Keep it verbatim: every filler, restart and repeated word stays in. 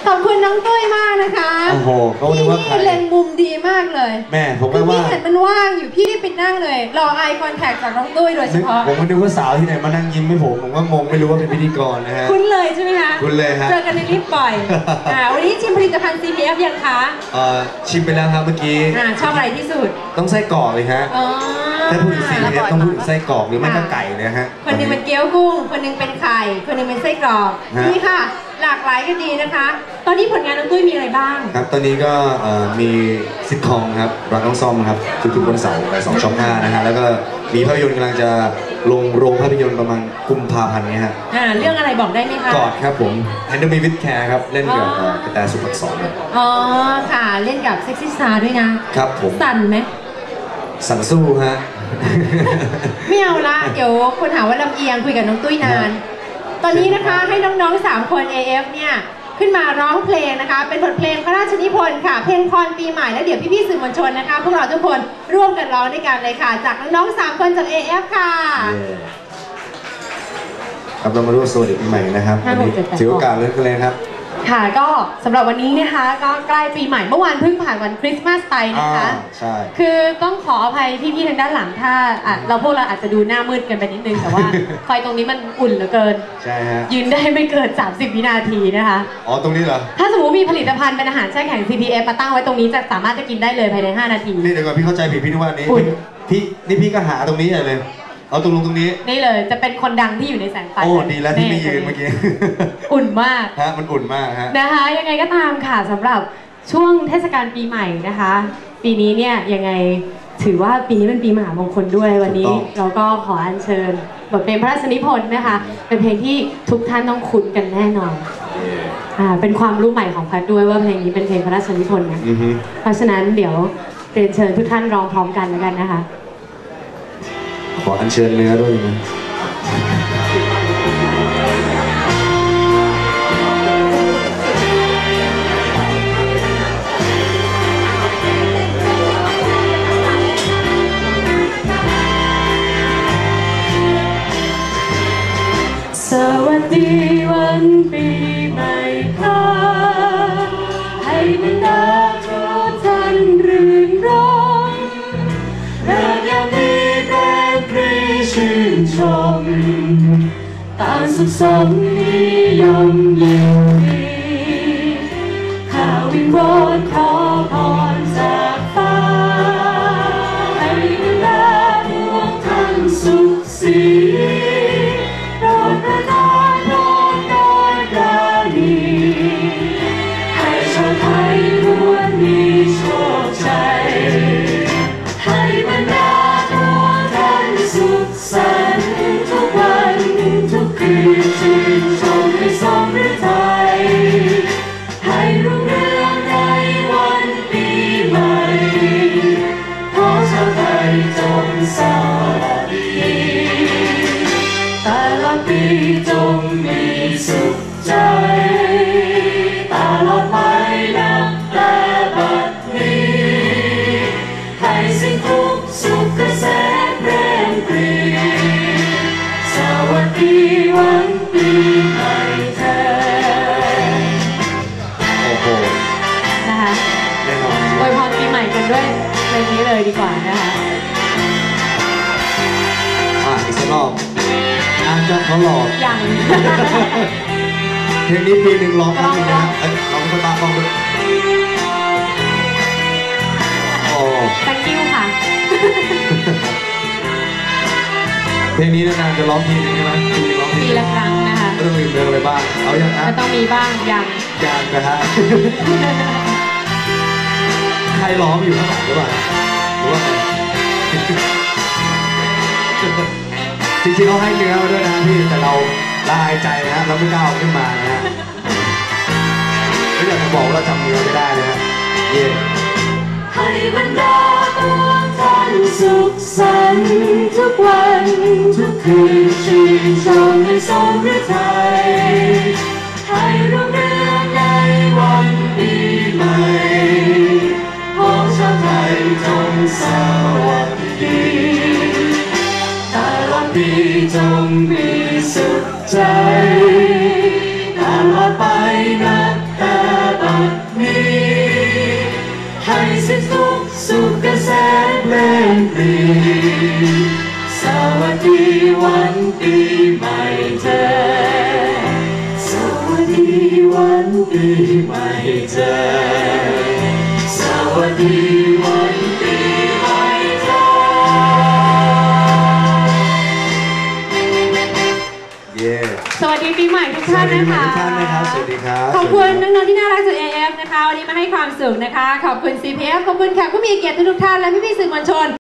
ขอบคุณน้องตุ้ยมากนะคะโอ้โหเขาเรียกว่าใครเล็งมุมดีมากเลยแม่ผมไม่ว่าพี่เห็นมันว่างอยู่พี่ได้ไปนั่งเลยรอไอคอนแทคจากน้องตุ้ยโดยเฉพาะผมก็นึกว่าสาวที่ไหนมานั่งยิ้มให้ผมผมก็งงไม่รู้ว่าเป็นพิธีกรนะฮะคุ้นเลยใช่ไหมคะคุ้นเลยฮะเจอกันในลิฟต์บ่อยอ่าวันนี้ชิมผลิตภัณฑ์ ซี พี เอฟ ยังคะเอ่อชิมไปแล้วครับเมื่อกี้อ่าชอบอะไรที่สุดต้องไส้กรอกเลยฮะถ้าพูดถึง ซี พี เอฟ ต้องพูดถึงไส้กรอกหรือไม่ก็ไก่นะฮะคนนึงเป็นเกี๊ยวกุ้งคนนึงเป็นไข่คนนึงเป็นไส้กรอกนี่ค่ะหลากหลายก็ดีนะคะตอนนี้ผลงานน้องตุ้ยมีอะไรบ้างครับตอนนี้ก็มีซิทคอมครับรักน้องซ่อมครับทุกๆวันเสาร์บ่ายสองช่องห้านะฮะแล้วก็มีภาพยนตร์กำลังจะลงโรงภาพยนตร์ประมาณกุมภาพันธ์นี้ฮะอ่าเรื่องอะไรบอกได้ไหมคะกอดครับผม Handle Me With Care ครับเล่นกับกระแตสุภักษรอ๋อค่ะเล่นกับเซ็กซี่สตาร์ด้วยนะครับผมสั่นไหมสั่นสู้ฮะไม่เอาละเดี๋ยวคนหาว่าลำเอียงคุยกับน้องตุ้ยนานตอนนี้นะคะให้น้องๆสามคน เอ เอฟ เนี่ยขึ้นมาร้องเพลงนะคะเป็นบทเพลงพระราชนิพนธ์ค่ะเพลงพรปีใหม่แล้วเดี๋ยวพี่ๆสื่อมวลชนนะคะพวกเราทุกคนร่วมกันร้องด้วยกันเลยค่ะจากน้องๆสามคนจาก เอ เอฟ ค่ะครับเรามาร่วมสวัสดีปีใหม่นะครับถือโอกาสเล่นกันเลยครับค่ะก็สำหรับวันนี้นะคะก็ใกล้ปีใหม่เมื่อวานเพิ่งผ่านวันคริสต์มาสไปนะคะใช่คือต้องขออภัยพี่ๆทางด้านหลังถ้าเราพวกเราอาจจะดูหน้ามืดกันไปนิดนึงแต่ว่าไฟตรงนี้มันอุ่นเหลือเกินใช่ฮะยืนได้ไม่เกินสามสิบวินาทีนะคะอ๋อตรงนี้เหรอถ้าสมมติมีผลิตภัณฑ์เป็นอาหารแช่แข็ง ซี พี เอฟ มาตั้งไว้ตรงนี้จะสามารถจะกินได้เลยภายในห้านาทีนี่เดี๋ยวก่อนพี่เข้าใจผิดพี่นึกว่านี้พี่นี่พี่ก็หาตรงนี้เลยเอาตรงลงตรงนี้นี่เลยจะเป็นคนดังที่อยู่ในแสงไฟโอ้ดีแล้วที่ไม่ยืนเมื่อกี้อุ่นมากฮะมันอุ่นมากฮะนะคะยังไงก็ตามค่ะสำหรับช่วงเทศกาลปีใหม่นะคะปีนี้เนี่ยยังไงถือว่าปีนี้เป็นปีมหามงคลด้วยวันนี้เราก็ขออัญเชิญบทเพลงพระราชนิพนธ์นะคะเป็นเพลงที่ทุกท่านต้องคุ้นกันแน่นอนอ่าเป็นความรู้ใหม่ของพัดด้วยว่าเพลงนี้เป็นเพลงพระราชนิพนธ์นะเพราะฉะนั้นเดี๋ยวเรียนเชิญทุกท่านร้องพร้อมกันแล้วกันนะคะขออัญเชิญเนื้อด้วยนะสวัสดีวันปีใหม่ค่ะให้บรรดาทุกท่านรื่นรมเริกยามดีชื่นชมต่างสุขสมนิยมยินดีข้าวิงวอนขอพรจากฟ้าให้บรรดาพวกท่านสุขสีโปรดประทานพรโดยปราณีให้ชาวไทยล้วนมีโชคชัยให้บรรดาสุขสันต์ทุกวันทุกคืนชื่นชมให้สมฤทัยให้รุ่งเรืองในวันปีใหม่ขอชาวไทยจงสวัสดีแต่ละปีจงมีสุขใจตลอดไปนับแต่บัดนี้ให้สิ่งทุกสุขเกษมสวัสดีวันปีใหม่เธอโอ้โหนะคะแน่นอนอวยพรปีใหม่กันด้วยเพลงนี้เลยดีกว่านะคะอ่ะอีกสักรอบอ่ะจะเขาหลอกอย่างเพลงนี้ปีหนึ่งร้องครั้งนึงนะเอ้ยร้องเป็นตาฟังด้วยโอ้ thank you ค่ะเพลงนี้นานๆจะร้องทีนึงใช่ไหมปีร้องทีละครั้งนะคะก็ต้องมีเดินอะไรบ้างเอาอย่างนั้นต้องมีบ้างอย่างอย่างนะฮะใครร้องอยู่ข้างหลังหรือเปล่าหรือว่าจริงๆเขาให้เนื้อมาด้วยนะพี่แต่เราละอายใจนะเราไม่กล้าเอาขึ้นมานะฮะไม่อยากจะบอกว่าเราจำเนื้อไม่ได้นะฮะเย่ให้บรรดาทุกท่านสุขสันต์ทุกวันทุกคืนชื่นชมให้สมฤทัยให้รุ่งเรืองในวันปีใหม่ขอชาวไทยจงสวัสดีตลอดปีจงมีสุขใจตลอดไปนับแต่ปีสวัสดีวันปีใหม่เธอสวัสดีวันปีใหม่เธอสวัสดีวันปีใหม่เธอเย้สวัสดีปีใหม่ทุกท่านนะคะสวัสดีทุกท่านนะครับสวัสดีครับขอบคุณน้องๆที่น่ารักจาก เอ เอฟ นะคะวันนี้มาให้ความสุขนะคะขอบคุณ ซี พี เอฟ ขอบคุณแขกผู้มีเกียรติทุกท่านและพี่ๆสื่อมวลชน